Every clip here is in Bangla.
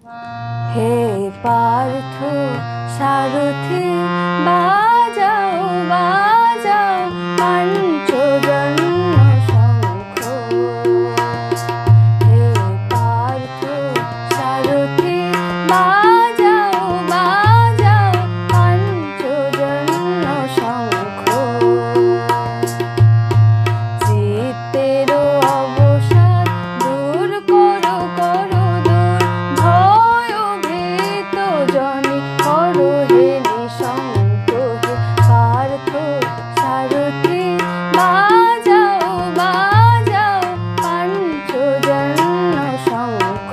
হে পার্থ সারথি বাজাও বাজাও পাঞ্চজন্য শঙ্খ। হে পার্থ সারথি বাজাও বাজাও পাঞ্চজন্য শঙ্খ। চিত্তের অবসাদ দূর করো করো দূর, ভয় ভীত জনি করো হে নিঃশঙ্ক। হে পার্থ সারথি বাজাও বাজাও পাঞ্চজন্য শঙ্খ।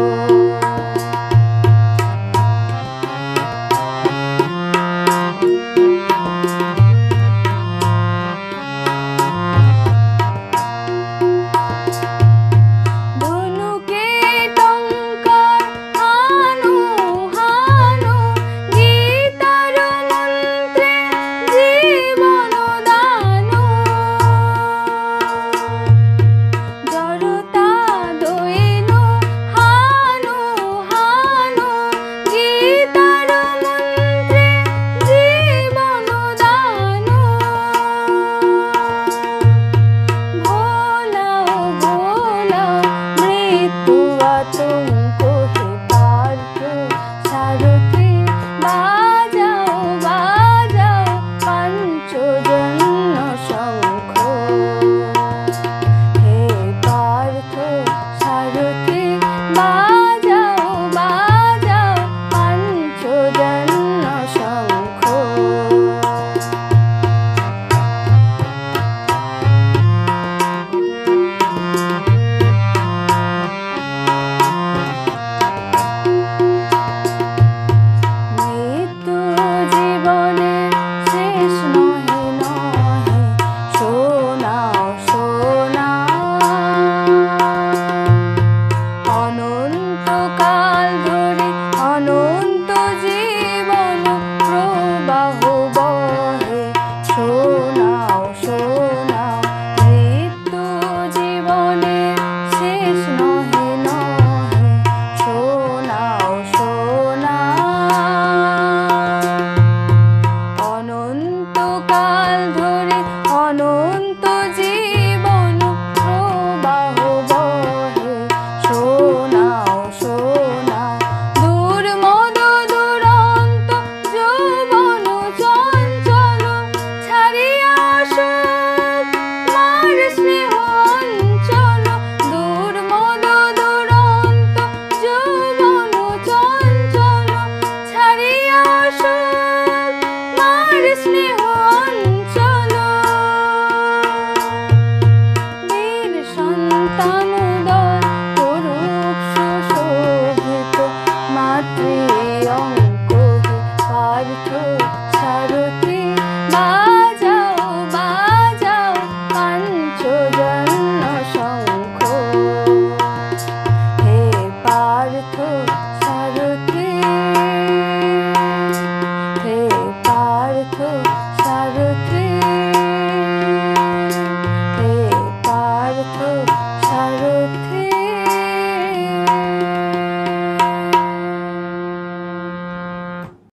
সারথি বাজাও বাজাও পাঞ্চজন্য শঙ্খ। হে পার্থ সারথি, হে পার্থ সারথি।